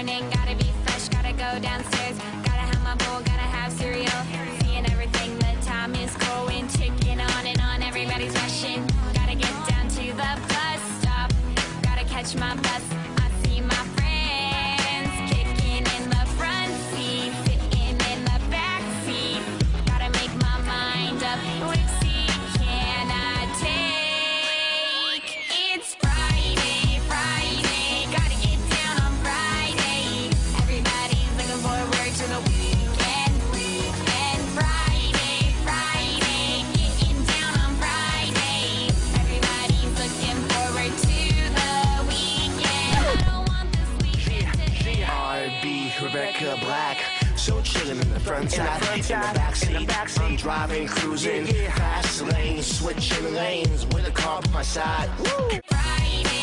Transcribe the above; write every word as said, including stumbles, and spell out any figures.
morning, gotta be fresh, gotta go downstairs, gotta have my bowl, gotta have cereal, seeing everything, the time is going, ticking on and on, everybody's rushing, gotta get down to the bus stop, gotta catch my bus, I see my friends, kicking in the front seat, sitting in the back seat, gotta make my mind up, which seat can I take? It's Friday, Friday, gotta get down on Friday, everybody's looking forward to the weekend, weekend, Friday, Friday, getting down on Friday, everybody's looking forward to the weekend, I don't want this weekend to end. R and B, Rebecca Black, so chillin' in the front side, in the backseat, I'm driving, cruising, fast lane, switching lanes, with a car by my side. Woo! Friday.